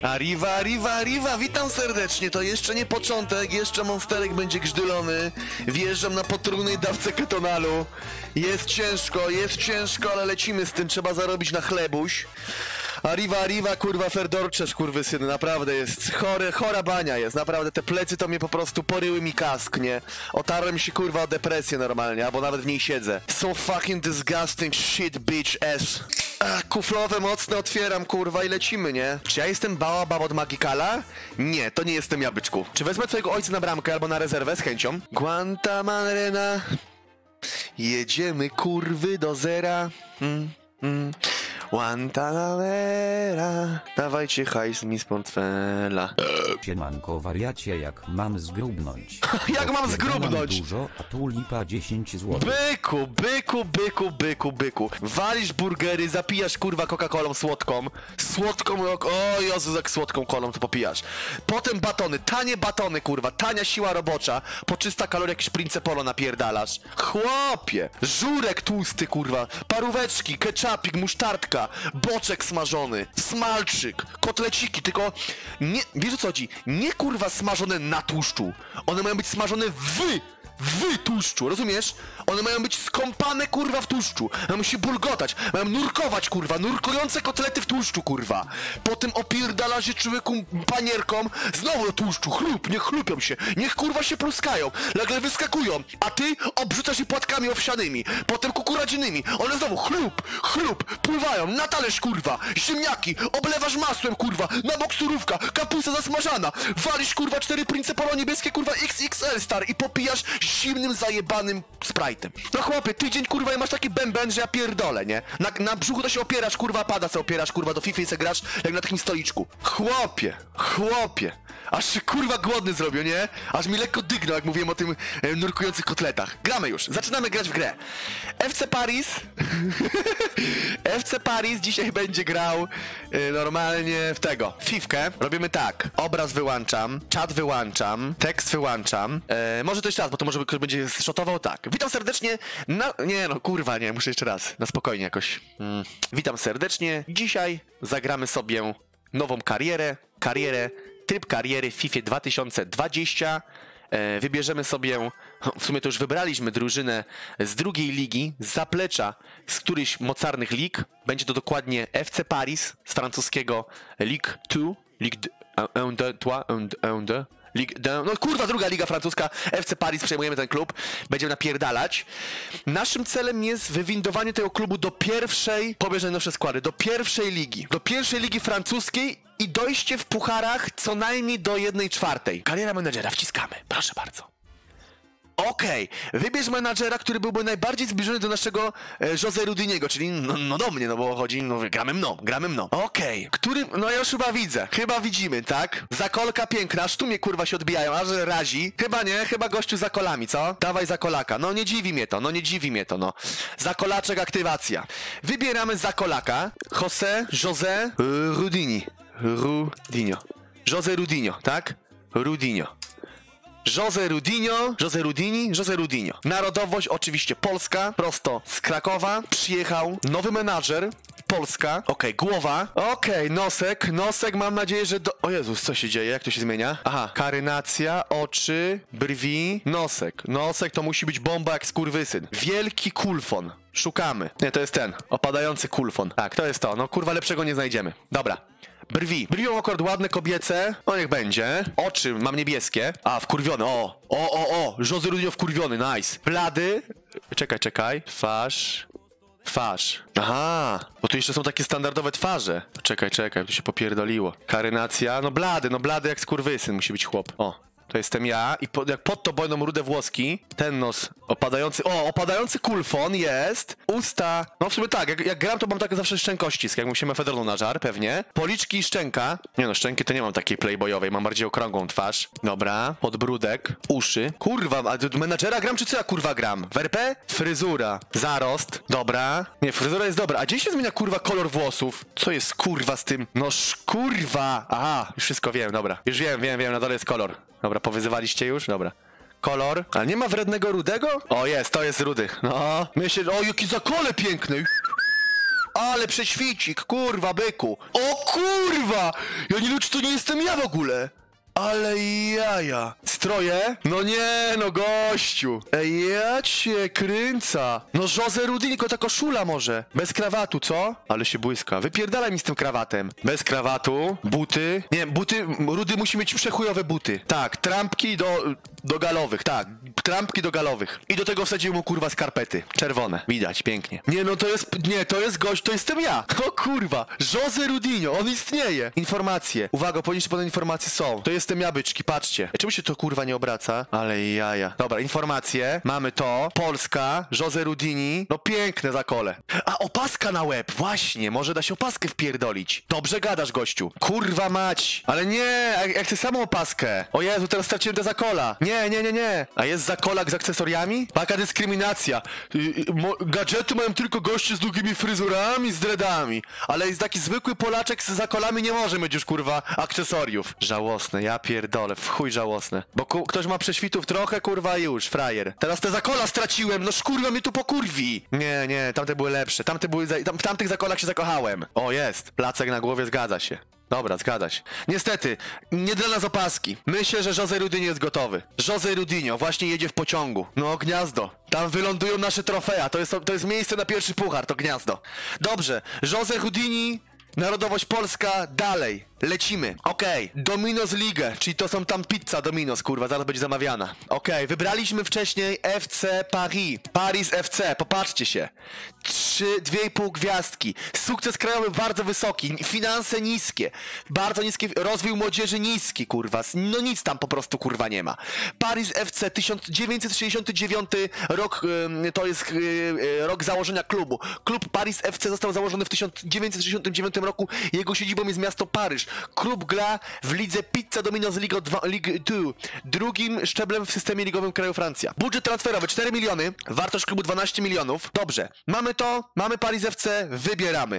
Arriva, arriva, arriva, witam serdecznie, to jeszcze nie początek, jeszcze monsterek będzie grzdylony. Wjeżdżam na potrójnej dawce ketonalu. Jest ciężko, ale lecimy z tym, trzeba zarobić na chlebuś. Arriva, arriva, kurwa, ferdorcze, skurwysyny, naprawdę jest chora bania jest, naprawdę, te plecy to mnie po prostu poryły mi kask, nie? Otarłem się, kurwa, o depresję normalnie, albo nawet w niej siedzę. So fucking disgusting shit, bitch ass. Kuflowe mocne otwieram, kurwa, i lecimy, nie? Czy ja jestem Baobab od Magikala? Nie, to nie jestem ja, byczku. Czy wezmę twojego ojca na bramkę albo na rezerwę z chęcią? Guantanamera. Jedziemy, kurwy, do zera. Guantanamera. Dawajcie hajs mi z portfela. Siemanko wariacie, jak mam zgrubnąć? Jak mam zgrubnąć? Dużo, a tu lipa 10 zł. Byku. Walisz burgery, zapijasz, kurwa, Coca-Colą słodką. O Jezu, jak słodką kolą to popijasz. Potem batony, tanie batony, kurwa, tania siła robocza. Po 300 kalorii jakieś Prince Polo napierdalasz. Chłopie, żurek tłusty, kurwa, paróweczki, ketchupik, musztardka, boczek smażony, smalczyk, kotleciki, tylko nie, wiesz o co chodzi? Nie, kurwa, smażone na tłuszczu. One mają być smażone w tłuszczu, rozumiesz? One mają być skąpane, kurwa, w tłuszczu. Mają się bulgotać, mają nurkować, kurwa, nurkujące kotlety w tłuszczu, kurwa. Potem opierdala się człowieku panierką, znowu do tłuszczu, niech chlupią się, niech, kurwa, się pluskają, nagle wyskakują, a ty obrzucasz je płatkami owsianymi, potem kukuradzanymi, one znowu chlup, pływają, na talerz, kurwa, ziemniaki, oblewasz masłem, kurwa, na bok surówka, kapusta zasmażana, walisz, kurwa, 4 Prince Polo niebieskie, kurwa, XXL, star, i popijasz zimnym, zajebanym Sprite'em. No chłopie, tydzień, kurwa, i masz taki bęben, że ja pierdolę, nie? Na brzuchu to się opierasz, kurwa, pada se opierasz, kurwa, do FIFA i se grasz jak na takim stoliczku. Chłopie, aż się, kurwa, głodny zrobił, nie? Aż mi lekko dygnął, jak mówiłem o tym nurkujących kotletach. Gramy już, zaczynamy grać w grę. FC Paris FC Paris dzisiaj będzie grał normalnie w tego, Fifkę. Robimy tak, obraz wyłączam, czat wyłączam, tekst wyłączam. Może to jeszcze raz, bo to może ktoś będzie shotował tak. Witam serdecznie Nie no, kurwa, nie, muszę jeszcze raz, na spokojnie jakoś. Witam serdecznie, dzisiaj zagramy sobie nową tryb kariery w FIFA 2020. Wybierzemy sobie, w sumie to już wybraliśmy drużynę z drugiej ligi, z zaplecza z którychś mocarnych lig. Będzie to dokładnie FC Paris z francuskiego Ligue 2, Ligue 2, no kurwa, druga liga francuska, FC Paris, przejmujemy ten klub, będziemy napierdalać. Naszym celem jest wywindowanie tego klubu do pierwszej, pobierz najnowsze składy, do pierwszej ligi francuskiej i dojście w pucharach co najmniej do 1/4. Kariera menedżera, wciskamy, proszę bardzo. Okej, wybierz menadżera, który byłby najbardziej zbliżony do naszego Jose Rudiniego, czyli no do mnie, no bo chodzi, no gramy mną. Okej, który, no ja już chyba widzimy, tak? Zakolka piękna, aż tu mnie, kurwa, się odbijają, aż razi. Chyba nie, chyba gościu za kolami, co? Dawaj zakolaka, no nie dziwi mnie to, no. Zakolaczek, aktywacja. Wybieramy zakolaka, Jose Rudinio. Jose Rudinio, tak? Jose Rudinio. Narodowość oczywiście Polska, prosto z Krakowa. Przyjechał nowy menadżer, Polska. Okej, głowa. Okej, nosek, mam nadzieję, że O Jezus, co się dzieje? Jak to się zmienia? Aha, karynacja, oczy, brwi, nosek to musi być bomba jak skurwysyn. Wielki kulfon. Szukamy. Nie, to jest ten, opadający kulfon. Tak, to jest to, no kurwa, lepszego nie znajdziemy. Dobra. Brwi mam akurat ładne, kobiece. O, niech będzie. Oczy mam niebieskie. A, wkurwiony, Jose Rudinio wkurwiony, nice. Blady. Czekaj. Twarz. Aha, bo tu jeszcze są takie standardowe twarze. Czekaj, tu się popierdoliło. Karynacja, no blady jak skurwysyn musi być chłop. O. To jestem ja i jak pod to będą rude włoski, ten nos opadający kulfon jest, usta, no w sumie tak, jak gram to mam tak zawsze szczękościsk, jak musimy federalną na żar, pewnie, policzki i szczęka, nie no, szczęki to nie mam takiej playboyowej, mam bardziej okrągłą twarz, dobra, podbródek, uszy, kurwa, a menadżera gram czy co ja kurwa gram? W RP? Fryzura, zarost, dobra, nie, fryzura jest dobra, a gdzie się zmienia kurwa kolor włosów? Co jest kurwa z tym? No kurwa, aha, już wszystko wiem, dobra, już wiem, na dole jest kolor. Dobra, powyzywaliście już? Dobra. Kolor. Ale nie ma wrednego rudego? O, jest, to jest rudy. No. Myślę, o, jaki zakole piękny. Ale prześwicik, kurwa, byku. O kurwa! Ja nie wiem, czy to nie jestem ja w ogóle. Ale jaja. Stroje? No nie, no gościu. Ej, ja cię kręca. No Jose Rudini, tylko ta koszula może. Bez krawatu, co? Ale się błyska. Wypierdalaj mi z tym krawatem. Bez krawatu, buty. Nie, buty, Rudy musi mieć przechujowe buty. Tak, trampki do galowych, tak. Trampki do galowych. I do tego wsadził mu kurwa skarpety. Czerwone. Widać, pięknie. Nie, no to jest, nie, to jest gość, to jestem ja. O kurwa. Jose Rudinho, on istnieje. Informacje. Uwaga, powinniście podać informacje są. To jestem ja, byczki, patrzcie. Czemu się to kurwa nie obraca? Ale jaja. Dobra, informacje. Mamy to. Polska. Jose Rudini. No piękne zakole. A, opaska na łeb. Właśnie, może da się opaskę wpierdolić. Dobrze gadasz, gościu. Kurwa mać. Ale nie, ja chcę samą opaskę. O Jezu, teraz straciłem te zakola. Nie. A jest zakolak z akcesoriami? Taka dyskryminacja. Gadżety mają tylko goście z długimi fryzurami, z dreadami. Ale jest taki zwykły Polaczek z zakolami nie może mieć już kurwa akcesoriów. Żałosne, ja pierdolę, w chuj żałosne. Bo ktoś ma prześwitów trochę, kurwa już, frajer. Teraz te zakola straciłem, no szkurwa mnie tu pokurwi. Nie, tamte były lepsze. W tamtych zakolach się zakochałem. O, jest. Placek na głowie, zgadza się. Dobra, zgadza się. Niestety, nie dla nas opaski. Myślę, że Jose Rudinho jest gotowy. Jose Rudinho właśnie jedzie w pociągu. No, gniazdo. Tam wylądują nasze trofea. To jest miejsce na pierwszy puchar, to gniazdo. Dobrze, Jose Rudini, narodowość polska, dalej. Lecimy. Okej. Domino's League, czyli to są tam pizza Domino's, kurwa, zaraz będzie zamawiana. Okej, wybraliśmy wcześniej FC Paris. Paris FC, popatrzcie się. 2,5 gwiazdki. Sukces krajowy bardzo wysoki, finanse niskie. Bardzo niski, rozwój młodzieży niski, kurwa. No nic tam po prostu, kurwa, nie ma. Paris FC, 1969 rok, to jest rok założenia klubu. Klub Paris FC został założony w 1969 roku. Jego siedzibą jest miasto Paryż. Klub gra w lidze Pizza Domino's League 2, drugim szczeblem w systemie ligowym kraju Francja. Budżet transferowy 4 miliony, wartość klubu 12 milionów. Dobrze, mamy to, mamy Paris FC, wybieramy.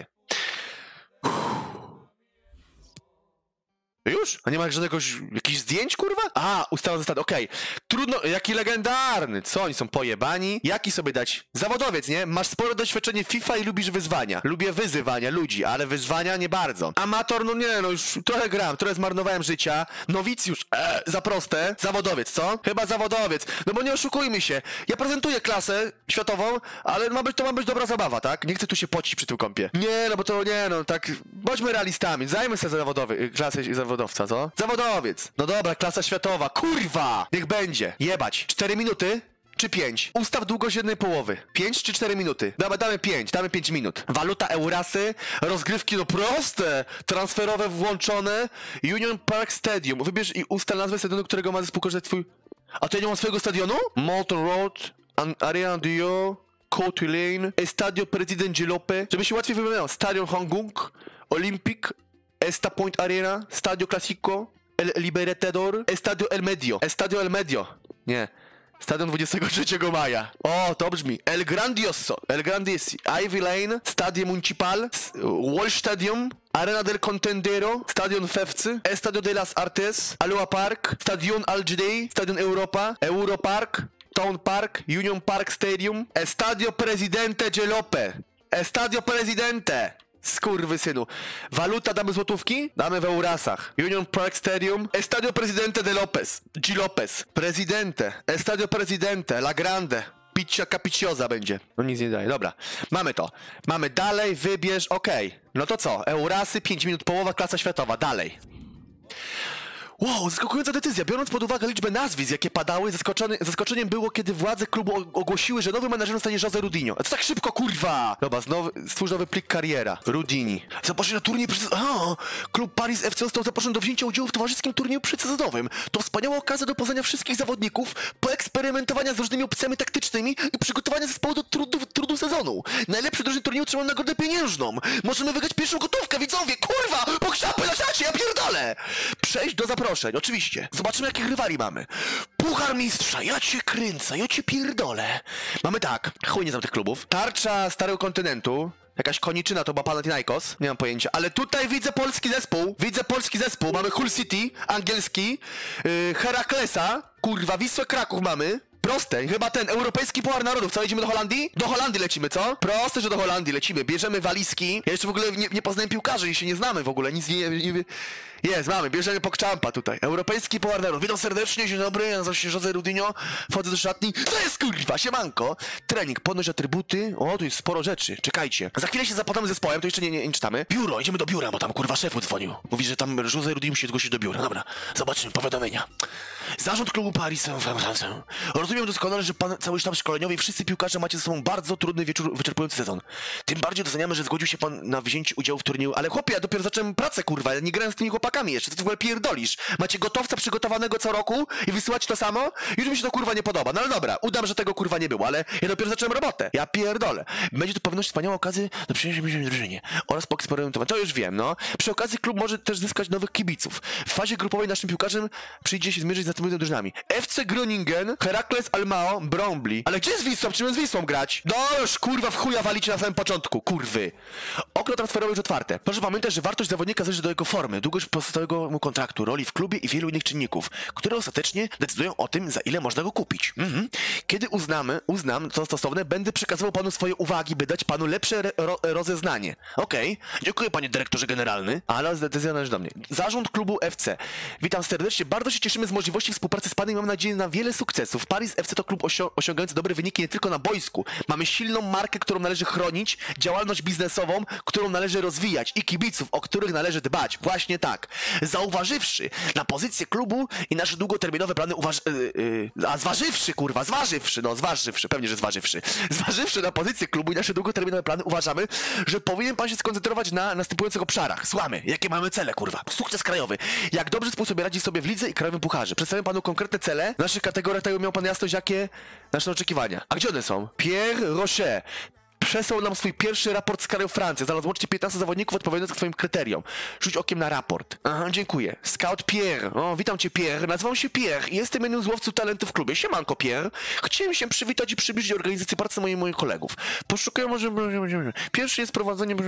Już? A nie ma żadnego jakichś zdjęć, kurwa? A, ustawa zasady, okej. Trudno, jaki legendarny, co oni są pojebani? Jaki sobie dać? Zawodowiec, nie? Masz spore doświadczenie FIFA i lubisz wyzwania. Lubię wyzywania ludzi, ale wyzwania nie bardzo. Amator, no nie, no już trochę gram, trochę zmarnowałem życia. Nowicjusz, za proste. Zawodowiec, co? Chyba zawodowiec. No bo nie oszukujmy się. Ja prezentuję klasę światową, ale to ma być dobra zabawa, tak? Nie chcę tu się pocić przy tym kąpie. Nie, no bo to nie, no tak, bądźmy realistami. Zajmę sobie klasę zawodowca, co? Zawodowiec. No dobra, klasa światowa. Kurwa! Niech będzie. Jebać. 4 minuty? Czy 5? Ustaw długość jednej połowy. 5 czy 4 minuty? Dobra, damy 5 minut. Waluta Eurasy, rozgrywki no proste, transferowe włączone, Union Park Stadium. Wybierz i ustal nazwę stadionu, którego ma zespół korzystać twój... A to ja nie mam swojego stadionu? Molten Road, Arena Dio, Coty Lane, Estadio President Jalopy. Żeby się łatwiej wymieniało. Stadion Hongkong, Olympic, Esta Point Arena, Stadio Clasico, El Libertador, Estadio El Medio. Nie. Stadion 23 maja. O, to brzmi. El Grandioso, Ivy Lane, Stadio Municipal, Wall Stadium, Arena del Contendero, Stadion Fewcy, Estadio de las Artes, Aloha Park, Stadion Al Jadei, Stadion Europa, Europark, Town Park, Union Park Stadium, Estadio Presidente Jalopy. Estadio Presidente. Skurwysynu. Waluta damy złotówki? Damy w eurasach. Union Park Stadium. Estadio Presidente de Lopez. G. Lopez. Presidente. Estadio Presidente. La Grande. Pizza capiciosa będzie. No nic nie daje. Dobra. Mamy to. Mamy dalej. Wybierz. Okej. No to co? Eurasy, 5 minut, połowa, klasa światowa. Dalej. Wow, zaskakująca decyzja. Biorąc pod uwagę liczbę nazwisk, jakie padały, zaskoczeniem było, kiedy władze klubu ogłosiły, że nowym menadżerem stanie Jose Rudinho. A to tak szybko, kurwa! Dobra, stwórz nowy plik kariera. Rudini. Zaproszenie na turniej klub Paris FC został zaproszony do wzięcia udziału w towarzyskim turnieju przesezonowym. To wspaniała okazja do poznania wszystkich zawodników, poeksperymentowania z różnymi opcjami taktycznymi i przygotowania zespołu do trudu sezonu. Najlepszy drużyny turnieju otrzymał nagrodę pieniężną. Możemy wygrać pierwszą gotówkę, widzowie! Kurwa! Pokrzapy na czacie, ja pierdolę! Przejść do zaproszeń, oczywiście. Zobaczymy, jakich rywali mamy. Puchar mistrza, ja cię kręcę, ja cię pierdolę. Mamy tak, chuj nie znam tych klubów. Tarcza Starego Kontynentu. Jakaś koniczyna to była Panathinaikos, nie mam pojęcia. Ale tutaj widzę polski zespół. Mamy Hull City, angielski, Heraklesa, kurwa, Wisłę Kraków mamy, Proste, chyba ten europejski puchar narodów. Co, jedziemy do Holandii? Do Holandii lecimy, co? Proste, że do Holandii lecimy. Bierzemy walizki. Ja jeszcze w ogóle nie poznałem piłkarzy i się nie znamy w ogóle. Nic nie. Jest, mamy, bierzemy pokczampa tutaj. Europejski puchar narodów. Witam serdecznie, dzień dobry, ja nazywam się Jose Rudinho. Wchodzę do szatni. To jest kurwa, siemanko. Trening, podnoś atrybuty. O, tu jest sporo rzeczy. Czekajcie. Za chwilę się zapadamy zespołem, to jeszcze nie czytamy. Biuro, idziemy do biura, bo tam kurwa szefu dzwonił. Mówi, że tam Jose Rudinho musi zgłosić do biura. Dobra, zobaczymy, powiadomienia. Zarząd klubu Paris Saint-Germain. Rozumiem doskonale, że pan cały sztab szkoleniowy i wszyscy piłkarze macie ze sobą bardzo trudny wieczór, wyczerpujący sezon. Tym bardziej doceniamy, że zgodził się pan na wzięcie udziału w turnieju. Ale chłopie, ja dopiero zacząłem pracę, kurwa, ja nie grałem z tymi chłopakami jeszcze, co ty w ogóle pierdolisz? Macie gotowca przygotowanego co roku i wysyłać to samo? Już mi się to kurwa nie podoba. No ale dobra, udam, że tego kurwa nie było, ale ja dopiero zacząłem robotę. Ja pierdolę. Będzie to pewność wspaniała okazja do przyjęcia się w drużynie oraz poeksperymentowania. To już wiem, no. Przy okazji klub może też zyskać nowych kibiców. W fazie grupowej naszym piłkarzem przyjdzie się zmierzyć z następnymi drużynami. FC Groningen, Herakles Almao, Bromley. Ale gdzie jest Wisłą? Czym z Wisłą grać? No już kurwa w chuja walicie na samym początku, kurwy. Okno transferowe już otwarte. Proszę pamiętać, że wartość zawodnika zależy do jego formy, długość pozostałego mu kontraktu, roli w klubie i wielu innych czynników, które ostatecznie decydują o tym, za ile można go kupić. Kiedy uznam to stosowne, będę przekazywał panu swoje uwagi, by dać panu lepsze rozeznanie. Okej. Dziękuję, panie dyrektorze generalny, ale decyzja należy do mnie. Zarząd klubu FC. Witam serdecznie, bardzo się cieszymy z możliwości współpracy z panem i mam nadzieję na wiele sukcesów. Paris FC to klub osiągający dobre wyniki nie tylko na boisku. Mamy silną markę, którą należy chronić, działalność biznesową, którą należy rozwijać i kibiców, o których należy dbać. Właśnie tak. Zauważywszy na pozycję klubu i nasze długoterminowe plany zważywszy na pozycję klubu i nasze długoterminowe plany, uważamy, że powinien pan się skoncentrować na następujących obszarach. Słuchamy, jakie mamy cele, kurwa. Sukces krajowy. Jak dobrze sobie radzi sobie w lidze i krajowym pucharze. Przedstawiam panu konkretne cele. W naszych kategoriach tego miał pan jasność, jakie nasze oczekiwania. A gdzie one są? Pierre Rocher przesłał nam swój pierwszy raport z kraju Francji. Znalazł łącznie 15 zawodników odpowiadających twoim kryteriom. Rzuć okiem na raport. Aha, dziękuję. Scout Pierre. O, witam cię, Pierre. Nazywam się Pierre i jestem jednym z łowców talentów w klubie. Siemanko, Pierre. Chciałem się przywitać i przybliżyć organizację pracy moich kolegów. Poszukuję może... Pierwszy jest prowadzenie...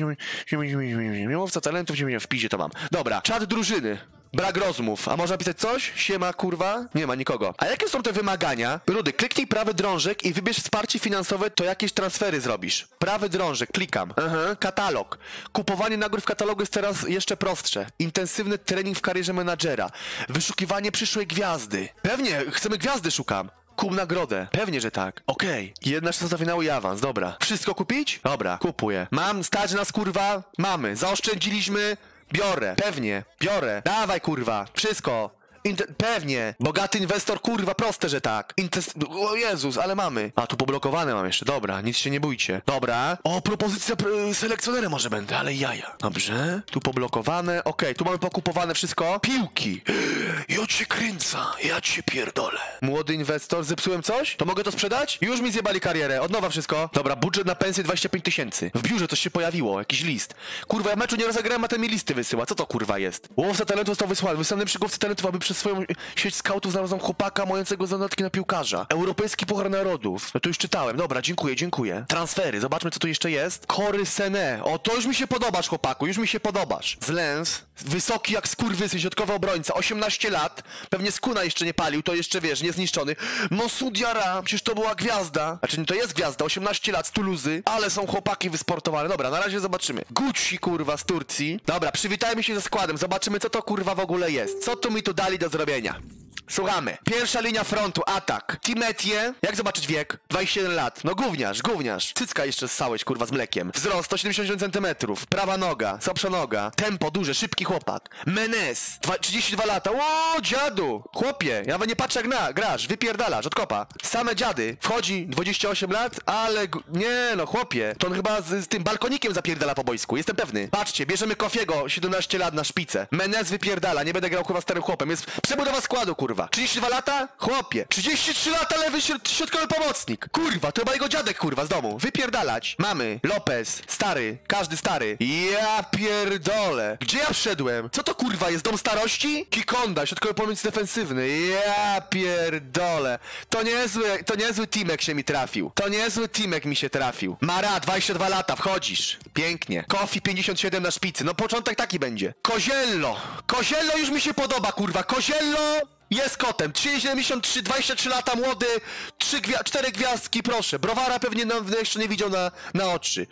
Łowca talentów, w pizie to mam. Dobra, czat drużyny. Brak rozmów. A można pisać coś? Siema, kurwa? Nie ma nikogo. A jakie są te wymagania? Rudy, kliknij prawy drążek i wybierz wsparcie finansowe, to jakieś transfery zrobisz. Prawy drążek, klikam. Aha, katalog. Kupowanie nagród w katalogu jest teraz jeszcze prostsze. Intensywny trening w karierze menadżera. Wyszukiwanie przyszłej gwiazdy. Pewnie, chcemy gwiazdy, szukam. Kup nagrodę. Pewnie, że tak. Okej. Jedna szansa finału i awans, dobra. Wszystko kupić? Dobra, kupuję. Mam, stać nas, kurwa? Mamy. Zaoszczędziliśmy... Biorę, pewnie, biorę. Dawaj, kurwa, wszystko. Pewnie. Bogaty inwestor, kurwa, proste, że tak. O Jezus, ale mamy. A, tu poblokowane mam jeszcze, dobra, nic się nie bójcie. Dobra. O, propozycja selekcjonera może będę, ale jaja. Dobrze. Tu poblokowane, okej, tu mamy pokupowane wszystko. Piłki. Ja cię kręca, ja cię pierdolę. Młody inwestor, zepsułem coś? To mogę to sprzedać? Już mi zjebali karierę, od nowa wszystko. Dobra, budżet na pensję 25 000. W biurze coś się pojawiło, jakiś list. Kurwa, ja meczu nie rozegrałem, a ten mi listy wysyła. Co to kurwa jest? Łowca talentów został wysłany. Wysłany przy głowcy talentów, aby przez swoją sieć skautów znalazłem chłopaka mającego zadatki na piłkarza. Europejski Puchar Narodów. No to już czytałem. Dobra, dziękuję. Transfery, zobaczmy co tu jeszcze jest. Cory Sené. O, to już mi się podobasz, chłopaku, już mi się podobasz. Z Lens. Wysoki jak skurwysy, środkowy obrońca. 18 lat. Pewnie skuna jeszcze nie palił, to jeszcze wiesz, niezniszczony. Massoud Diarra, przecież to była gwiazda. Znaczy nie, to jest gwiazda, 18 lat z Toulouse, ale są chłopaki wysportowane. Dobra, na razie zobaczymy. Gucci, kurwa, z Turcji. Dobra, przywitajmy się ze składem, zobaczymy co to kurwa w ogóle jest. Co tu mi tu dali do zrobienia? Słuchamy. Pierwsza linia frontu, atak. Timetie, jak zobaczyć wiek? 27 lat. No gówniarz. Cycka jeszcze ssałeś, kurwa, z mlekiem. Wzrost 177 cm. Prawa noga, słabsza noga. Tempo duże, szybki chłopak. Menes, 32 lata. O, dziadu! Chłopie, ja nie patrzę jak grasz, wypierdalasz od kopa. Same dziady. Wchodzi 28 lat, ale... Nie no, chłopie. To on chyba z tym balkonikiem zapierdala po boisku, jestem pewny. Patrzcie, bierzemy Kofiego, 17 lat na szpicę. Menes wypierdala, nie będę grał chyba starym chłopem. Jest przebudowa składu, kurwa. 32 lata? Chłopie. 33 lata lewy środkowy pomocnik. Kurwa, to chyba jego dziadek, kurwa, z domu. Wypierdalać. Mamy. Lopez. Stary. Każdy stary. Ja pierdolę. Gdzie ja wszedłem? Co to kurwa jest? Dom starości? Kikonda. Środkowy pomocnik defensywny. Ja pierdolę. To niezły teamek się mi trafił. To niezły teamek mi się trafił. Mara, 22 lata. Wchodzisz. Pięknie. Kofi 57 na szpicy. No początek taki będzie. Koziello. Koziello już mi się podoba, kurwa. Koziello. Jest kotem. 3,73, 23 lata, młody. 4 gwiazdki, proszę. Browara pewnie jeszcze nie widział na oczy.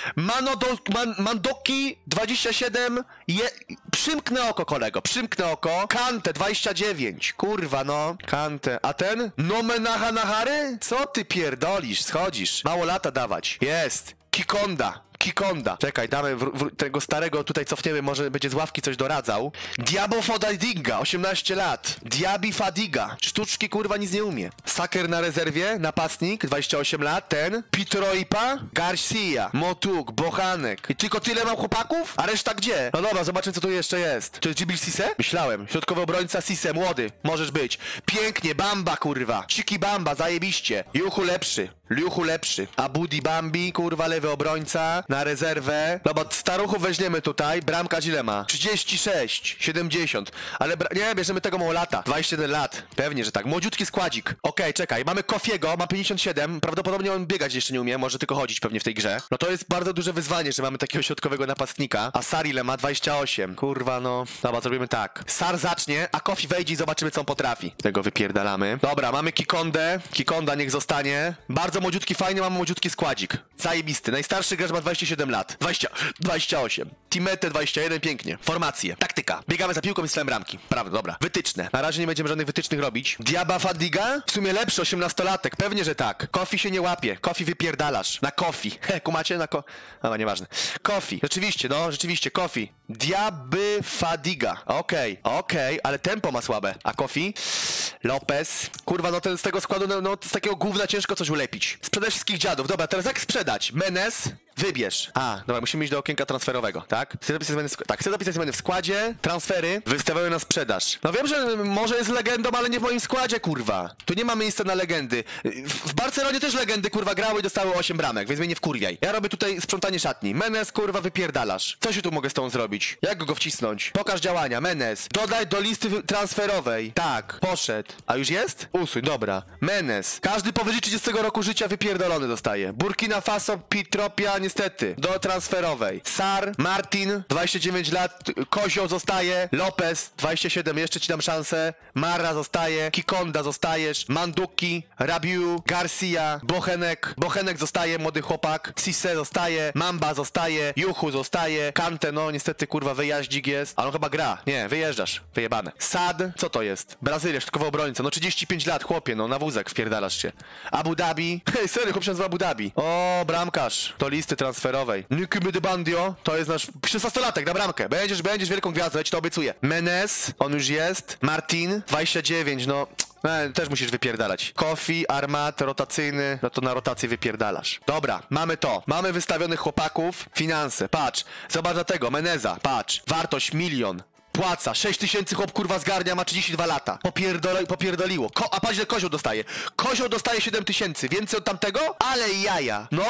Mandoki 27. Przymknę oko, kolego. Przymknę oko. Kante 29. Kurwa, no. Kante. A ten? Nomenaha Nahary? Co ty pierdolisz? Schodzisz. Mało lata dawać. Jest. Kikonda. Czekaj, damy tego starego tutaj cofniemy, może będzie z ławki coś doradzał. Diabo Fadiga, 18 lat. Diabi Fadiga. Sztuczki kurwa nic nie umie. Saker na rezerwie, napastnik, 28 lat. Ten. Pitroipa, Garcia, Motuk, Bochanek. I tylko tyle mam chłopaków? A reszta gdzie? No dobra, zobaczymy co tu jeszcze jest. To jest Djibril Cissé? Myślałem. Środkowy obrońca Cissé, młody. Możesz być. Pięknie, Bamba kurwa. Chiki Bamba, zajebiście. Liuchu lepszy. Abudi Bambi, kurwa, lewy obrońca. Na rezerwę. No bo staruchów weźmiemy tutaj. Bramka ile ma? 36, 70. Ale nie, bierzemy tego mało lata. 21 lat. Pewnie, że tak. Młodziutki składzik. Okej, czekaj. Mamy Kofiego, ma 57. Prawdopodobnie on biegać jeszcze nie umie. Może tylko chodzić pewnie w tej grze. No to jest bardzo duże wyzwanie, że mamy takiego środkowego napastnika. A Sar ile ma? 28. Kurwa, no. Dobra, zrobimy tak. Sar zacznie, a Kofi wejdzie i zobaczymy, co on potrafi. Tego wypierdalamy. Dobra, mamy Kikondę. Kikonda niech zostanie. Bardzo młodziutki, fajny, mamy młodziutki składzik. Zajebisty. Najstarszy gracz ma 27 lat. 28. Timete 21, pięknie. Formacje. Taktyka. Biegamy za piłką i strzałem bramki. Prawda, dobra. Wytyczne. Na razie nie będziemy żadnych wytycznych robić. Diaba Fadiga? W sumie lepszy, 18-latek. Pewnie, że tak. Kofi się nie łapie. Kofi wypierdalasz. Na Kofi. Kumacie? No, nieważne. Kofi. Rzeczywiście, no, rzeczywiście. Kofi. Diaby Fadiga. Okej, ale tempo ma słabe. A Kofi? Lopez. Kurwa, no ten z tego składu, no z takiego gówna ciężko coś ulepić. Sprzedać wszystkich dziadów. Dobra, teraz jak sprzedać? Menes. Wybierz. Dobra, musimy iść do okienka transferowego, tak? Chcę zapisać zmiany w składzie, transfery, wystawiają na sprzedaż. No wiem, że może jest legendą, ale nie w moim składzie, kurwa. Tu nie ma miejsca na legendy. W Barcelonie też legendy, kurwa, grały i dostały 8 bramek, więc mnie nie wkurwiaj. Ja robię tutaj sprzątanie szatni. Menes, kurwa, wypierdalasz. Co się tu mogę z tą zrobić? Jak go wcisnąć? Pokaż działania. Menes. Dodaj do listy transferowej. Tak, poszedł. A już jest? Usuń, dobra. Menes. Każdy powyżej 30 roku życia wypierdolony dostaje. Burkina Faso, Pitropia, niestety, do transferowej. Sar, Martin, 29 lat, Kozioł zostaje, Lopez, 27, jeszcze ci dam szansę, Marra zostaje, Kikonda zostajesz, Manduki, Rabiu, Garcia, Bochenek zostaje, młody chłopak, Cissé zostaje, Mamba zostaje, Juchu zostaje, Kante, no niestety kurwa wyjaździk jest, ale on chyba gra, nie, wyjeżdżasz, wyjebane. Sad, co to jest? Brazylia, środkowy obrońca, no 35 lat, chłopie, no na wózek wpierdalasz się. Abu Dhabi, hej, serio, chłop się nazywa Abu Dhabi. O, bramkarz, to listy transferowej. Nikumy de Bandio, to jest nasz 16-latek na bramkę. Będziesz wielką gwiazdą, ja ci to obiecuję. Menes, on już jest. Martin, 29, no... też musisz wypierdalać. Kofi, Armat, rotacyjny, no to na rotację wypierdalasz. Dobra, mamy to. Mamy wystawionych chłopaków. Finanse, patrz. Zobacz na tego, Meneza, patrz. Wartość 1 000 000. Płaca, 6 000 chłop kurwa zgarnia, ma 32 lata. Popierdoliło. A patrz ile Kozioł dostaje. Kozioł dostaje 7 000. Więcej od tamtego? Ale jaja. No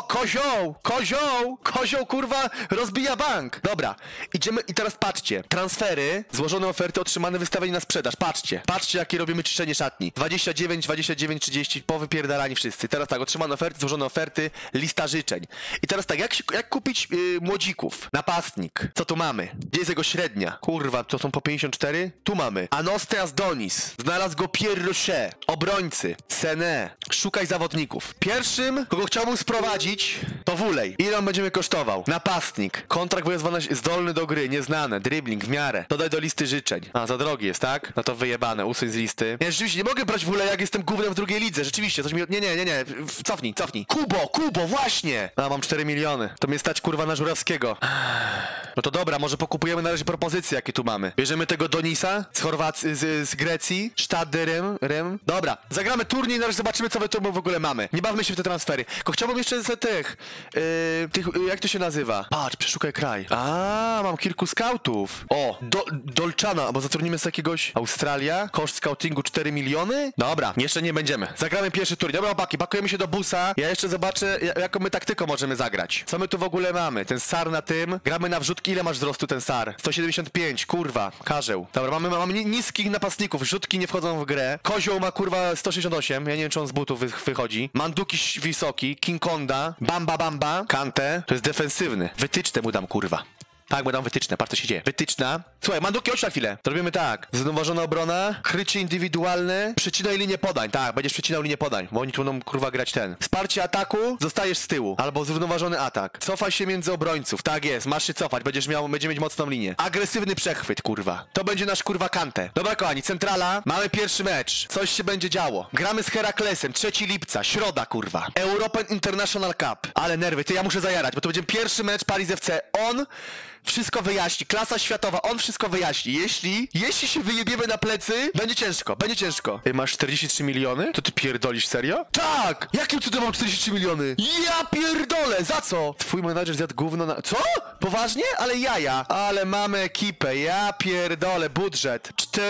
Kozioł kurwa rozbija bank. Dobra, idziemy i teraz patrzcie. Transfery, złożone oferty, otrzymane, wystawienie na sprzedaż. Patrzcie jakie robimy czyszczenie szatni. 29, 30, powypierdalani wszyscy. Teraz tak, otrzymane oferty, złożone oferty, lista życzeń. I teraz tak, jak kupić młodzików? Napastnik. Co tu mamy? Gdzie jest jego średnia? Kurwa, to są po 54? Tu mamy. Anosteas Donis. Znalazł go Pierre Rocher. Obrońcy. Sené. Szukaj zawodników. Pierwszym, kogo chciałbym sprowadzić, to Wulej. Ile on będzie mnie kosztował? Napastnik. Kontrakt wyjazdowy zdolny do gry. Nieznane. Dribbling w miarę. Dodaj do listy życzeń. A, za drogi jest, tak? No to wyjebane. Usuń z listy. Nie, rzeczywiście, nie mogę brać Wuleja, jak jestem gównem w drugiej lidze. Rzeczywiście, coś mi... Nie. Cofnij. Kubo, właśnie! A, mam 4 miliony. To mnie stać, kurwa, na Żurawskiego. No to dobra, może pokupujemy na razie propozycje, jakie tu mamy. Bierzemy tego Donisa z Chorwacji, z Grecji, Stade Rem. Dobra, zagramy turniej, na razie zobaczymy, co my tu w ogóle mamy. Nie bawmy się w te transfery. Tylko chciałbym jeszcze z tych, jak to się nazywa? Patrz, przeszukaj kraj. A, mam kilku skautów. O, Dolczana, bo zatrudnimy z jakiegoś Australia. Koszt scoutingu 4 miliony? Dobra, jeszcze nie będziemy. Zagramy pierwszy turniej. Dobra, chłopaki, pakujemy się do busa. Ja jeszcze zobaczę, jaką my taktyką możemy zagrać. Co my tu w ogóle mamy? Ten Sar na tym. Gramy na wrzutki. Ile masz wzrostu ten Sar? 175, kurwa, karzeł. Dobra, mamy niskich napastników, rzutki nie wchodzą w grę. Kozioł ma kurwa 168, ja nie wiem czy on z butów wychodzi. Manduki wysoki, Kikonda, Bamba, Kante, to jest defensywny. Wytyczne mu dam, kurwa. Tak, bo dam wytyczne, patrz co się dzieje. Wytyczna, Słuchaj, Manduki, chodź na chwilę. To robimy tak. Zrównoważona obrona, krycie indywidualne, przecinaj linię podań. Tak, będziesz przecinał linię podań, bo oni tu będą kurwa grać ten. Wsparcie ataku, zostajesz z tyłu. Albo zrównoważony atak. Cofaj się między obrońców. Tak jest, masz się cofać, będzie mieć mocną linię. Agresywny przechwyt, kurwa. To będzie nasz kurwa Kante. Dobra, kochani, centrala, mamy pierwszy mecz. Coś się będzie działo. Gramy z Heraklesem, 3 lipca, środa, kurwa. European International Cup. Ale nerwy, ty ja muszę zajarać, bo to będzie pierwszy mecz Paris FC. On wszystko wyjaśni, klasa światowa, on wszystko wyjaśni. Jeśli się wyjebiemy na plecy, będzie ciężko, będzie ciężko. Ty masz 43 miliony? To ty pierdolisz, serio? Tak! Jakim cudem mam 43 miliony? Ja pierdolę, za co? Twój menadżer zjadł gówno na... Co? Poważnie? Ale jaja. Ale mamy ekipę, ja pierdolę, budżet.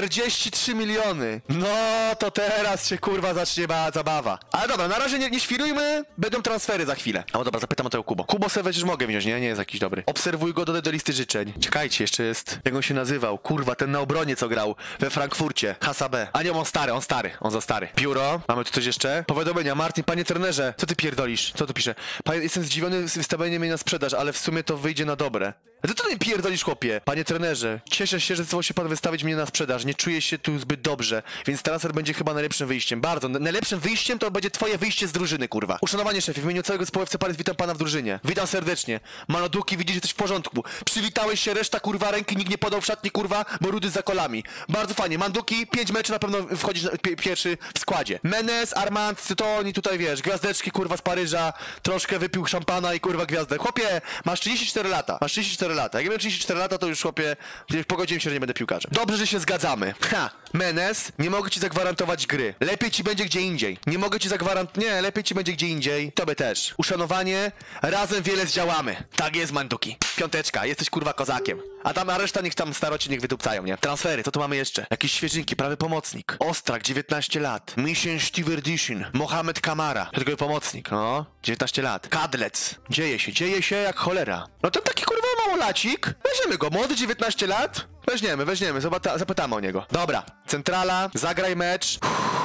43 miliony. No, to teraz się kurwa zacznie zabawa. Ale dobra, na razie nie świrujmy, będą transfery za chwilę. O dobra, zapytam o tego Kubo. Kubo sobie już mogę wziąć, nie? Nie jest jakiś dobry. Obserwuj go, dodaj do listy życzeń. Czekajcie, jeszcze jest... Jak on się nazywał? Kurwa, ten na obronie, co grał we Frankfurcie. Hasabe. A nie, on za stary. Biuro. Mamy tu coś jeszcze? Powiadomienia. Martin, panie trenerze. Co ty pierdolisz? Co tu pisze? Panie, jestem zdziwiony z wystawieniem mnie na sprzedaż, ale w sumie to wyjdzie na dobre. A co ty pierdolisz, chłopie? Panie trenerze, cieszę się, że zdołał się pan wystawić mnie na sprzedaż. Nie czuję się tu zbyt dobrze, więc transfer będzie chyba najlepszym wyjściem. Bardzo. Najlepszym wyjściem to będzie twoje wyjście z drużyny, kurwa. Uszanowanie, szefie. W imieniu całego zespołu FC Paris witam pana w drużynie. Witam serdecznie. Manoduki, widzisz, że jesteś w porządku. Przywitałeś się, reszta, kurwa, ręki nikt nie podał w szatni, kurwa, bo rudy za kolami. Bardzo fajnie. Manduki, 5 meczy na pewno wchodzisz pierwszy w składzie. Menes, Armand, to oni tutaj, wiesz, gwiazdeczki, kurwa, z Paryża, troszkę wypił szampana i, kurwa, gwiazdę. Chłopie, masz 34 lata. Masz 34 lata. Jak miałem 34 lata, to już, chłopie, pogodziłem się, że nie będę piłkarzem. Dobrze, że się zgadzamy. Ha! Menes, nie mogę ci zagwarantować gry. Lepiej ci będzie gdzie indziej. Nie mogę ci zagwarantować... Nie, lepiej ci będzie gdzie indziej. Tobie też. Uszanowanie, razem wiele zdziałamy. Tak jest, Manduki. Piąteczka, jesteś, kurwa, kozakiem. A tam reszta niech tam staroci niech wydupcają, nie? Transfery, to tu mamy jeszcze. Jakieś świeżynki, prawy pomocnik. Ostrak, 19 lat. Mission Stiverdition. Mohamed Kamara. To tylko pomocnik, no. 19 lat. Kadlec. Dzieje się jak cholera. No ten taki, kurwa, małolacik. Weźmiemy go, młody, 19 lat. Weźmiemy, zapytamy o niego. Dobra, centrala, zagraj mecz.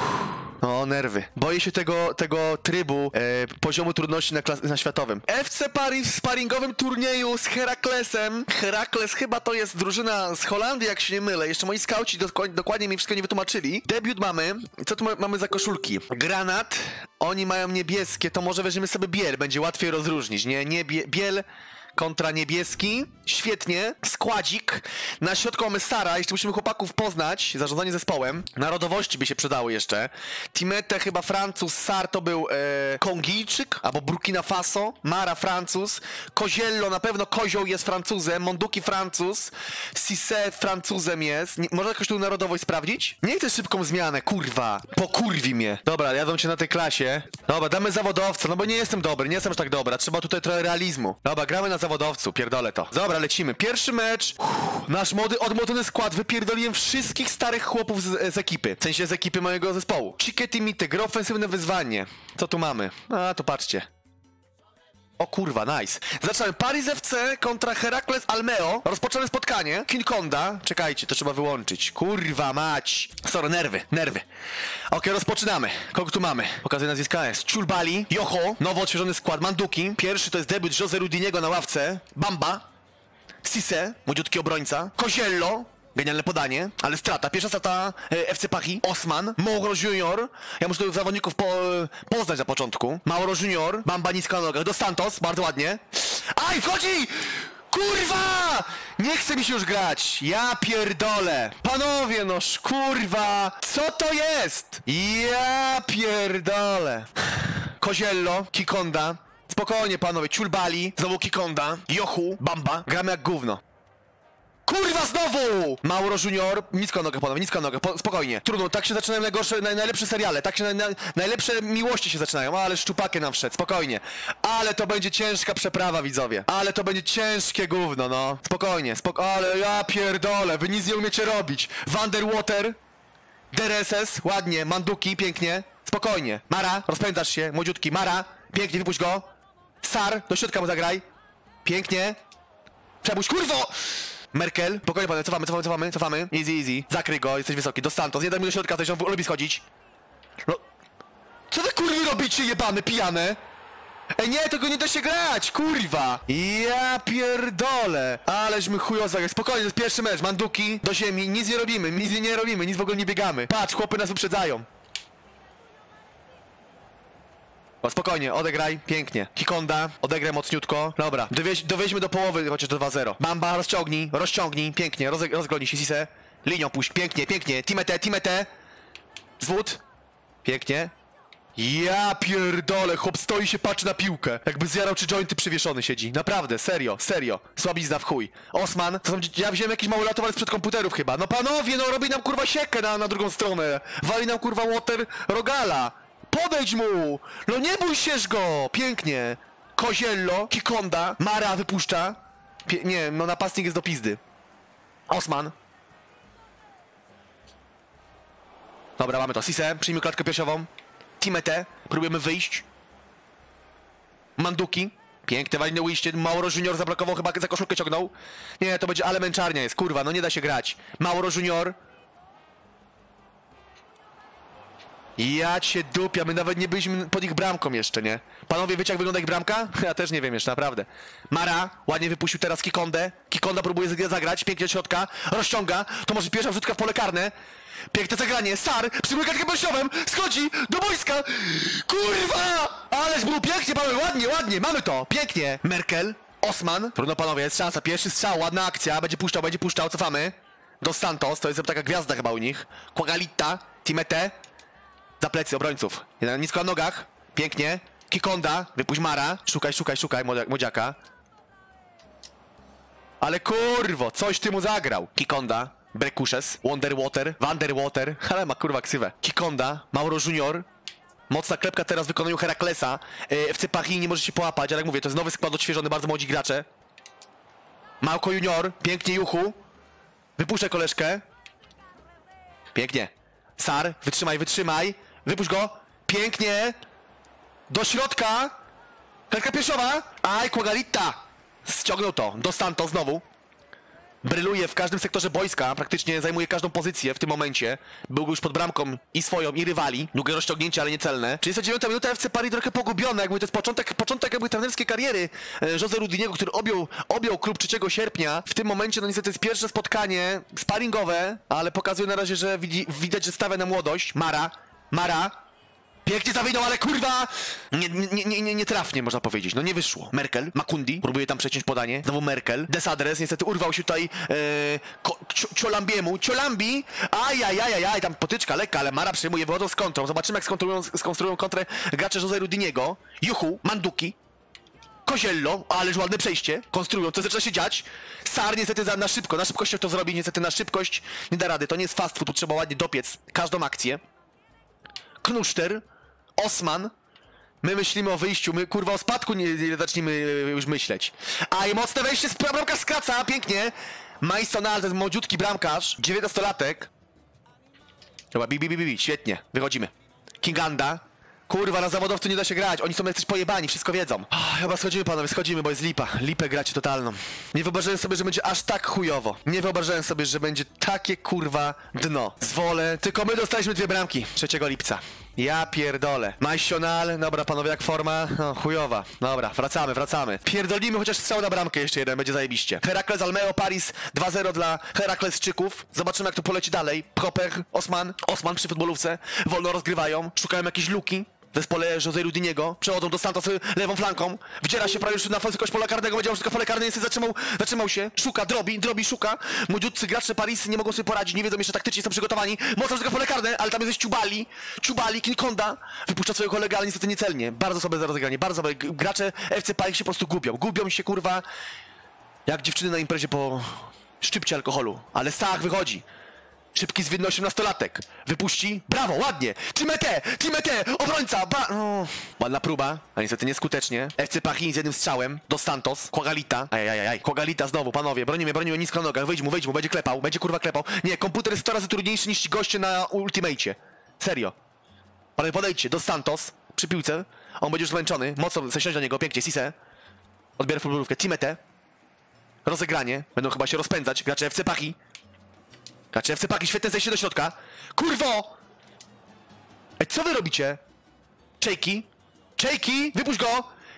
O, nerwy. Boję się tego trybu, poziomu trudności na światowym. FC Paris w sparingowym turnieju z Heraklesem. Herakles chyba to jest drużyna z Holandii, jak się nie mylę. Jeszcze moi skauci dokładnie mi wszystko nie wytłumaczyli. Debiut mamy. Co tu mamy za koszulki? Granat. Oni mają niebieskie, to może weźmiemy sobie biel. Będzie łatwiej rozróżnić, nie? Biel kontra niebieski. Świetnie. Składzik. Na środku mamy Sara. Jeszcze musimy chłopaków poznać. Zarządzanie zespołem. Narodowości by się przydało jeszcze. Timete chyba Francuz. Sar to był Kongijczyk albo Burkina Faso. Mara Francuz. Koziello na pewno Kozioł jest Francuzem. Monduki Francuz. Cissé Francuzem jest. Można jakoś tu narodowość sprawdzić? Nie chcę szybką zmianę. Kurwa. Pokurwi mnie. Dobra, jadą cię na tej klasie. Dobra, damy zawodowca. No bo nie jestem dobry. Nie jestem aż tak dobra. Trzeba tutaj trochę realizmu. Dobra, gramy na zawodowcu. Pierdolę to. Dobra, lecimy. Pierwszy mecz. Nasz młody, odmłodony skład. Wypierdoliłem wszystkich starych chłopów z ekipy. W sensie z ekipy mojego zespołu. Chiquetimite, gra ofensywne wyzwanie. Co tu mamy? A, to patrzcie. O kurwa, nice. Zaczynamy. Paris FC kontra Herakles Almeo. Rozpoczynamy spotkanie. King Konda. Czekajcie, to trzeba wyłączyć. Kurwa mać. Sorry, nerwy. Okej, rozpoczynamy. Kogo tu mamy? Pokazuję nazwiska jest. Ciulbali, Jocho, nowo odświeżony skład. Manduki. Pierwszy to jest debiut Jose Rudiniego na ławce. Bamba. Cissé, młodziutki obrońca. Koziello. Genialne podanie, ale strata. Pierwsza strata FC Pachi. Osman. Mauro Junior. Ja muszę tych zawodników poznać na początku. Mauro Junior. Bamba niska na nogach. Dos Santos. Bardzo ładnie. Aj, wchodzi! Kurwa! Nie chce mi się już grać. Ja pierdolę. Panowie, noż kurwa. Co to jest? Ja pierdolę. Koziello. Kikonda. Spokojnie, panowie. Ciulbali. Znowu Kikonda. Jochu. Bamba. Gramy jak gówno. Kurwa, znowu! Mauro Junior, nisko nogę, panowie, nisko nogę, spokojnie. Trudno, tak się zaczynają najlepsze seriale, tak się najlepsze miłości się zaczynają, ale szczupakiem nam wszedł, spokojnie. Ale to będzie ciężka przeprawa, widzowie. Ale to będzie ciężkie gówno, no. Spokojnie, ale ja pierdolę, wy nic nie umiecie robić. Vanderwater, DRSS, ładnie, Manduki, pięknie. Spokojnie. Mara, rozpędzasz się, młodziutki, Mara, pięknie, wypuść go. Sar, do środka mu zagraj. Pięknie. Przepuść, kurwo! Merkel, spokojnie panie, cofamy. Easy. Zakryj go, jesteś wysoki. Dos Santos, nie daj mi do środka, on lubi schodzić. No. Co wy kurwy robicie, jebane, pijane? Ej, nie, tego nie da się grać, kurwa! Ja pierdolę! Aleśmy chujo zagrać. Spokojnie, to jest pierwszy mecz, manduki do ziemi, nic nie robimy, nic w ogóle nie biegamy. Patrz, chłopy nas uprzedzają. O, spokojnie, odegraj, pięknie. Kikonda, odegraj mocniutko. Dobra, dowieźmy do połowy, chociaż do 2-0. Bamba, rozciągnij, pięknie, rozglądnij się, Sise. Linią puść, pięknie, Timete. Zwód. Pięknie. Ja pierdolę, chłop stoi się, patrzy na piłkę. Jakby zjarał, czy jointy przywieszony siedzi. Naprawdę, serio. Słabizna w chuj. Osman, to są, ja wziąłem jakiś mały latowar sprzed komputerów chyba. No panowie, no robi nam kurwa siekę na drugą stronę. Wali nam kurwa water rogala. Podejdź mu! No nie bój się go! Pięknie. Koziello, Kikonda, Mara wypuszcza. Nie, no napastnik jest do pizdy. Osman. Dobra, mamy to. Sise, przyjmij klatkę piersiową. Timete, próbujemy wyjść. Manduki. Piękne walne ujście. Mauro Junior zablokował, chyba za koszulkę ciągnął. Nie, to będzie, ale męczarnia jest, kurwa, no nie da się grać. Mauro Junior. Ja cię dupia, my nawet nie byliśmy pod ich bramką jeszcze, nie? Panowie, wiecie jak wygląda ich bramka? Ja też nie wiem jeszcze, naprawdę. Mara ładnie wypuścił teraz Kikondę. Kikonda próbuje zagrać, pięknie od środka. Rozciąga, to może pierwsza wrzutka w pole karne. Piękne zagranie, Sar, przyjmuje kartkę piersiową, schodzi do boiska. Kurwa! Ależ było pięknie, mamy, ładnie, mamy to, pięknie. Merkel, Osman, trudno panowie, jest szansa, pierwszy strzał, ładna akcja, będzie puszczał, cofamy. Dos Santos, to jest taka gwiazda chyba u nich. Quagalita, Timete. Za plecy obrońców. Nisko na nogach. Pięknie. Kikonda. Wypuść Mara. Szukaj młodziaka. Ale kurwo, coś ty mu zagrał. Kikonda. Brekushes. Wanderwater. Ale ma kurwa ksywę. Kikonda. Mauro Junior. Mocna klepka teraz w wykonaniu Heraklesa. FC Paris nie może się połapać, ale jak mówię, to jest nowy skład odświeżony, bardzo młodzi gracze. Małko Junior. Pięknie Juchu. Wypuszczaj koleżkę. Pięknie. Sar. Wytrzymaj. Wypuść go. Pięknie. Do środka. Kartka piersiowa. Aj, Quagalita. Ściągnął to. Dos Santos znowu. Bryluje w każdym sektorze boiska. Praktycznie zajmuje każdą pozycję w tym momencie. Był już pod bramką i swoją, i rywali. Długie rozciągnięcie, ale niecelne. 39 minuta, FC Paris trochę pogubione. Jakby to jest początek jakby trenerskiej kariery Jose Rudiniego, który objął klub 3 sierpnia. W tym momencie, no niestety jest pierwsze spotkanie sparingowe, ale pokazuje na razie, że widać, że stawia na młodość. Mara. Pięknie zawinął, ale kurwa! Nie trafnie, można powiedzieć. No nie wyszło. Merkel, Makundi, próbuje tam przeciąć podanie. Znowu Merkel. Desadres, niestety urwał się tutaj Ciolambi. Ajajajajaj, tam potyczka lekka, ale Mara przyjmuje, wychodzą z kontrą. Zobaczymy, jak skonstruują kontrę gracze Jose Rudiniego. Juchu, Manduki. Koziello, ależ ładne przejście. Konstruują, co zaczyna się dziać. Sar niestety na szybkość to zrobi, niestety na szybkość nie da rady. To nie jest fast food, tu trzeba ładnie dopiec każdą akcję. Knuszter, Osman. My myślimy o wyjściu, my kurwa o spadku nie zaczniemy już myśleć. A i mocne wejście, bramkarz skraca, pięknie. Majsonal, to jest młodziutki bramkarz, 19-latek. Dobra, świetnie, wychodzimy. Kinganda. Kurwa, na zawodowcu nie da się grać, oni są jesteś pojebani, wszystko wiedzą. Chyba schodzimy panowie, bo jest lipa. Lipę gracie totalną. Nie wyobrażałem sobie, że będzie aż tak chujowo. Nie wyobrażałem sobie, że będzie takie kurwa dno. Zwolę, tylko my dostaliśmy 2 bramki 3 lipca. Ja pierdolę. Majsional, dobra panowie, jak forma? No, chujowa. Dobra, wracamy. Pierdolimy chociaż strzał na bramkę jeszcze jeden, będzie zajebiście. Herakles Almeo Paris 2-0 dla Heraklesczyków. Zobaczymy, jak to poleci dalej. Proper, Osman przy futbolówce. Wolno rozgrywają, szukają jakieś luki. W zespole Jose Rudiniego. Przechodzą do Santos lewą flanką. Wdziera się prawie już na wysokość pola karnego. Będzie tylko pole karne, niestety zatrzymał się. Szuka, drobi, szuka. Młodziutcy gracze Paris nie mogą sobie poradzić. Nie wiedzą jeszcze taktycznie, są przygotowani. Mocno tylko pole karne, ale tam jest Ciubali, Kinkonda. Wypuszcza swojego kolegę, ale niestety niecelnie. Bardzo sobie za rozegranie, bardzo sobie. Gracze FC Paris się po prostu gubią. Gubią się, kurwa, jak dziewczyny na imprezie po szczypcie alkoholu. Ale Sach wychodzi. Szybki, zwinny 18-latek. Wypuści. Brawo, ładnie. Timete, obrońca. Ładna próba, a niestety nieskutecznie. FC Paris z jednym strzałem. Dos Santos. Quagalita. Ajajajaj. Quagalita znowu, panowie. Bronimy nisko na nogach. Wyjdź mu. Będzie kurwa klepał. Nie, komputer jest 100 razy trudniejszy niż ci goście na Ultimate'cie. Serio. Panowie, podejdźcie. Dos Santos. Przy piłce. On będzie już zmęczony. Mocno zasiąść do niego. Pięknie. Sise. Odbiera futbolówkę. Timete. Rozegranie. Będą chyba się rozpędzać. Gracze FC Paris. Gracze FC Paris, świetne zejście do środka. Kurwo! Ej, co wy robicie? Czejki, wypuść go!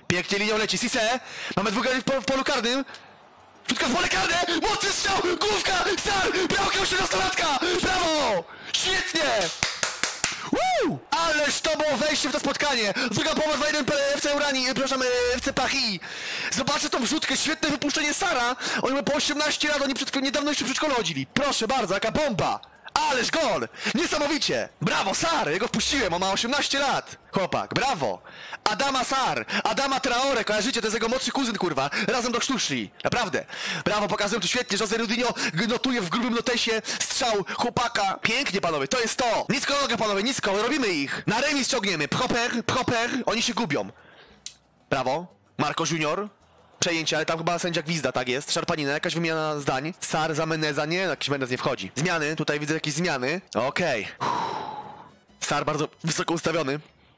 Pięknie linią leci, Cisse! Mamy dwóch w polu karnym! Rzutka w pole karne! Mocny strzał! Główka! Star! Bramka 18-latka! Brawo! Świetnie! Woo! Ależ to było wejście w to spotkanie! Druga połowa 2-1 FC Urani, przepraszam, FC Paris. Zobaczę tą wrzutkę, świetne wypuszczenie Sara. Oni mają po 18 lat, oni niedawno jeszcze w przedszkolu chodzili. Proszę bardzo, jaka bomba! Ależ gol! Niesamowicie! Brawo, Sar! Ja go wpuściłem, on ma 18 lat! Chłopak, brawo! Adama Sar! Adama Traore, kojarzycie? To jest jego młodszy kuzyn, kurwa! Razem do Krztuszli! Naprawdę! Brawo, pokazują tu świetnie, José Rudinho notuje w grubym notesie strzał chłopaka! Pięknie, panowie, to jest to! Nisko nogę, panowie, nisko! Robimy ich! Na remis ciągniemy! Proper, oni się gubią! Brawo! Marco Junior! Przejęcie, ale tam chyba sędzia gwizda, tak jest. Szarpanina, jakaś wymiana zdań. Sar za Meneza, nie? Jakiś Menez nie wchodzi. Zmiany, tutaj widzę jakieś zmiany. Okej. Sar bardzo wysoko ustawiony.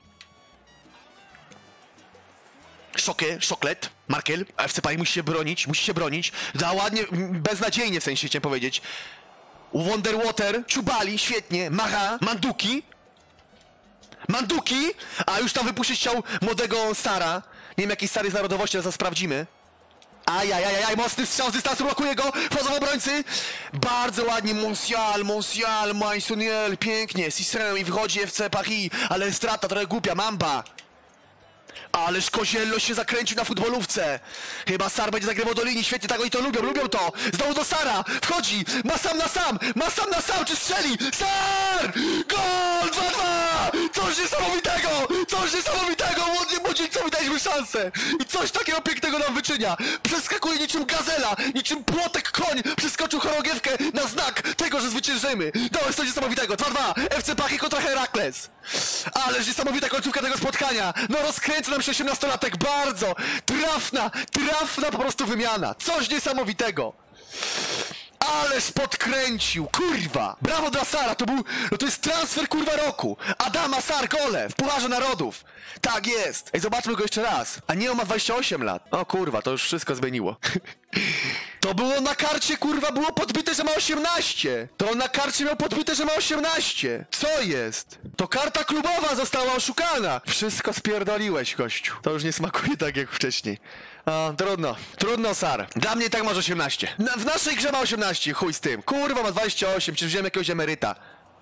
Szoklet, Markel. FC Paris musi się bronić. Da ładnie, beznadziejnie w sensie chciałem powiedzieć. Wonderwater, Ciubali, świetnie. Macha, Manduki, a już tam wypuścić chciał młodego Sara. Nie wiem jakiej Sary z narodowości, ale zaraz sprawdzimy. Ajajajaj, mocny strzał z dystansu, blokuje go, wchodzą obrońcy. Bardzo ładnie, Monsial, Maisoniel, pięknie, Cicero i wychodzi FC Paris, ale strata trochę głupia, Mamba. Ależ Koziello się zakręcił na futbolówce. Chyba Sar będzie zagrywał do linii, świetnie, tak oni to lubią to. Znowu do Sara, wchodzi, ma sam na sam, czy strzeli? Sar! Gol! 2-2! Coś niesamowitego! Młodzieńcowi daliśmy szansę. I coś takiego pięknego nam wyczynia. Przeskakuje niczym gazela, niczym płotek koń. Przeskoczył chorągiewkę na znak tego, że zwyciężymy. To jest coś niesamowitego. 2-2, FC Paris kontra Herakles. Ależ niesamowita końcówka tego spotkania. No rozkręca nam się 18-latek, bardzo trafna po prostu wymiana. Coś niesamowitego. Ależ podkręcił, kurwa! Brawo dla Sara, to jest transfer, kurwa, roku! Adama Sar, gole, w Pucharze Narodów! Tak jest! Ej, zobaczmy go jeszcze raz. A nie, on ma 28 lat. O kurwa, to już wszystko zmieniło. To było na karcie, kurwa, było podbite, że ma 18! To on na karcie miał podbite, że ma 18! Co jest? To karta klubowa została oszukana! Wszystko spierdoliłeś, gościu. To już nie smakuje tak jak wcześniej. O, trudno, Sar. Dla mnie tak masz 18. W naszej grze ma 18, chuj z tym. Kurwa, ma 28, czy wziąłem jakiegoś emeryta.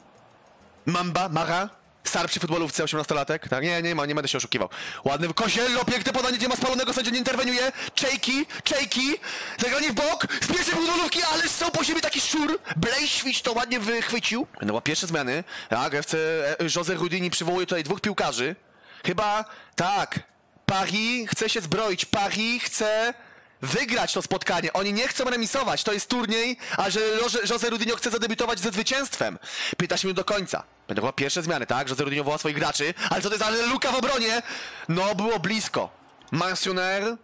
Macha. Sar przy futbolówce, 18-latek. Tak, nie będę się oszukiwał. Ładny Koziello, piękne podanie, gdzie ma spalonego, sędzia nie interweniuje. Czejki, zagranie w bok, z pierwszej futbolówki, ale są po siebie taki szczur. Blejświcz to ładnie wychwycił. Będą pierwsze zmiany. Tak, FC José Rudini przywołuje tutaj dwóch piłkarzy. Chyba, tak, Paris chce się zbroić, Paris chce wygrać to spotkanie. Oni nie chcą remisować, to jest turniej, a że José Rudinho chce zadebiutować ze zwycięstwem. 15 minut do końca. Będą chyba pierwsze zmiany, tak? José Rudinho woła swoich graczy, ale co to jest, ale luka w obronie? No, było blisko. Mansioner,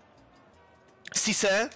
Cisse.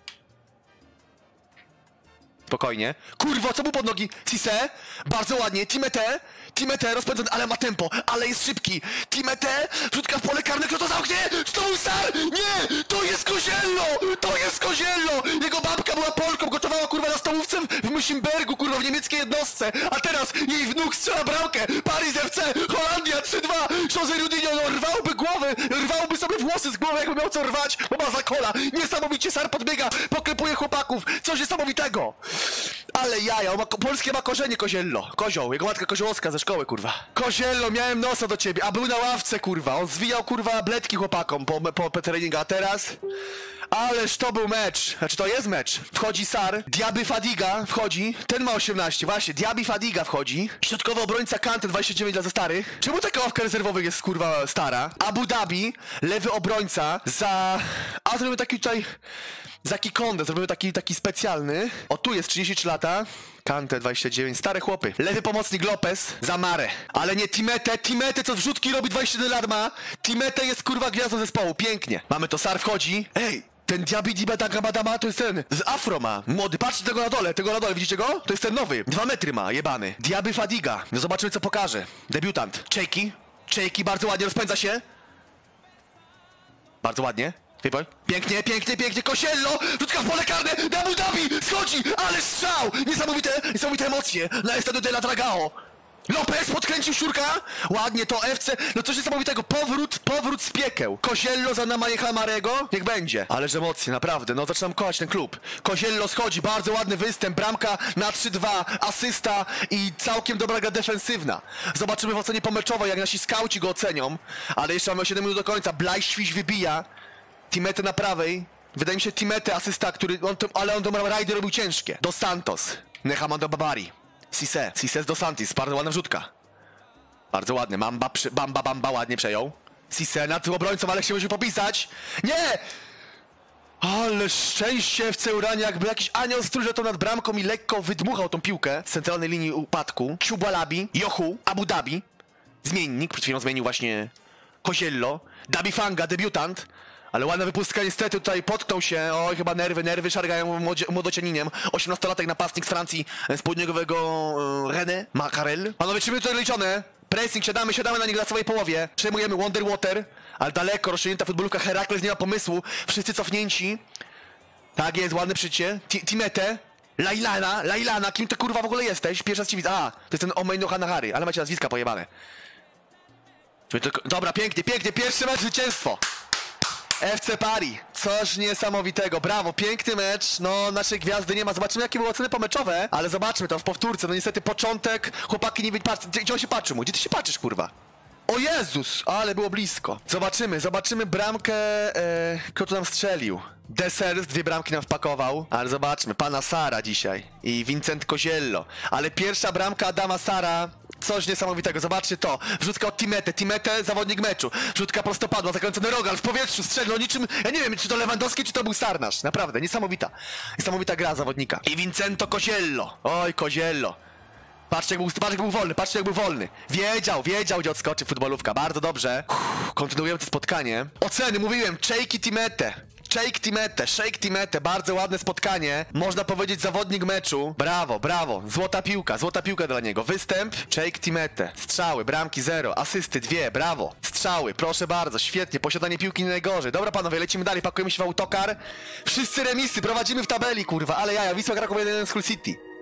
Spokojnie. Kurwa, co mu pod nogi? Cisse, bardzo ładnie, Timete rozpędzony, ale ma tempo, ale jest szybki. Timete, rzutka w pole karne, kto to zamknie? Czy to był Sar? Nie! To jest Koziello! Jego babka była Polką, gotowała kurwa na stołówce w Musimbergu, kurwa w niemieckiej jednostce. A teraz jej wnuk strzela bramkę. Paris FC, Holandia 3-2. José Rudinho, no rwałby sobie włosy z głowy, jakby miał co rwać, bo ma zakola. Niesamowicie Sar podbiega, poklepuje chłopaków. Coś niesamowitego. Ale jaja, polskie ma korzenie Koziello. Kozioł, jego matka Koziołowska ze szkoły, kurwa. Koziello, miałem nosa do ciebie, a był na ławce, kurwa. On zwijał, kurwa, bledki chłopakom po treningu, a teraz... Ależ to był mecz. Znaczy, to jest mecz. Wchodzi Sar, Diaby Fadiga wchodzi. Ten ma 18, właśnie, Diaby Fadiga wchodzi. Środkowy obrońca Kante, 29 dla za starych. Czemu taka ławka rezerwowych jest, kurwa, stara? Abu Dhabi, lewy obrońca za... A zrobimy taki tutaj... Za Kikondę, zrobimy taki specjalny. O, tu jest 33 lata. Kante 29, stare chłopy. Lewy pomocnik Lopez za Mare. Ale nie Timete, co wrzutki robi, 21 lat ma. Timete jest kurwa gwiazdą zespołu, pięknie. Mamy to, Sar wchodzi. Ej, ten Diaby Dibadagabadama to jest ten z Afro ma. Młody, patrzcie tego na dole, widzicie go? To jest ten nowy, 2 metry ma, jebany. Diaby Fadiga, no zobaczymy co pokaże. Debiutant, Czejki, bardzo ładnie rozpędza się. Bardzo ładnie. Pięknie, Koziello, rzutka w pole karne, Abu Dhabi, schodzi, ale strzał, niesamowite emocje na Estadio de la Dragao. Lopez podkręcił Szczurka! Ładnie to FC, no coś niesamowitego, powrót z piekeł. Koziello za Namajcha Marego? Niech będzie. Ależ emocje, naprawdę, no zaczynam kochać ten klub. Koziello schodzi, bardzo ładny występ, bramka na 3-2, asysta i całkiem dobra gra defensywna. Zobaczymy w ocenie pomeczowej, jak nasi skauci go ocenią. Ale jeszcze mamy 7 minut do końca, Blaj Świś wybija. Timete na prawej. Wydaje mi się Timete asysta, ale on to rajdy robił ciężkie. Dos Santos, Nehamando Babari. Cisse do Santis, bardzo ładna wrzutka. Bardzo ładny, Bamba ładnie przejął. Cisse nad obrońcą, ale chciał się popisać. Nie! Ale szczęście w Ceuranie, jakby jakiś anioł stróż to nad bramką i lekko wydmuchał tą piłkę z centralnej linii upadku. Kubalabi, Jochu, Abu Dhabi. Zmiennik, przed chwilą zmienił właśnie Koziello. Dabi Fanga, debiutant. Ale ładna wypustka, niestety tutaj potknął się. Oj, chyba nerwy szargają młodocianiniem. 18-latek napastnik z Francji, z południowego Rennes, Macarel. Panowie, 3 minuty liczone. Pressing, siadamy na nich na całej połowie. Przejmujemy Wonderwater, ale daleko rozciągnięta futbolówka. Herakles nie ma pomysłu. Wszyscy cofnięci. Tak jest, ładne przycie. Timete. Lailana, kim ty kurwa w ogóle jesteś? Pierwsza z ci widzę. A, to jest ten Omeino Hanahari, ale macie nazwiska pojebane. Dobra, pięknie, pierwszy mecz, zwycięstwo. FC Paris, coś niesamowitego, brawo, piękny mecz, no naszej gwiazdy nie ma, zobaczymy jakie były oceny pomeczowe, ale zobaczmy to w powtórce, no niestety początek, chłopaki nie wiedzieli, patrz, gdzie on się patrzy mu, gdzie ty się patrzysz, kurwa? O Jezus, ale było blisko. Zobaczymy bramkę, kto tu nam strzelił. Desers 2 bramki nam wpakował, ale zobaczmy, pana Sara dzisiaj i Vincent Koziello, ale pierwsza bramka Adama Sara, coś niesamowitego, zobaczcie to, wrzutka od Timete, zawodnik meczu, wrzutka prostopadła, zakręcony rogal w powietrzu, strzelił niczym, ja nie wiem, czy to Lewandowski, czy to był Sarnasz, naprawdę, niesamowita gra zawodnika. I Vincento Koziello, oj Koziello. Patrzcie jak był wolny. Wiedział, gdzie odskoczy futbolówka. Bardzo dobrze. Kontynuujemy to spotkanie. Oceny, mówiłem, Shake Timete, bardzo ładne spotkanie. Można powiedzieć zawodnik meczu. Brawo. Złota piłka dla niego. Występ, Shake Timete. Strzały, bramki 0, asysty 2, brawo. Strzały, proszę bardzo, świetnie. Posiadanie piłki nie najgorzej. Dobra panowie, lecimy dalej, pakujemy się w autokar. Wszyscy remisy, prowadzimy w tabeli, kurwa. Ale jaja, Wisła Kraków 1-1 z Hull City.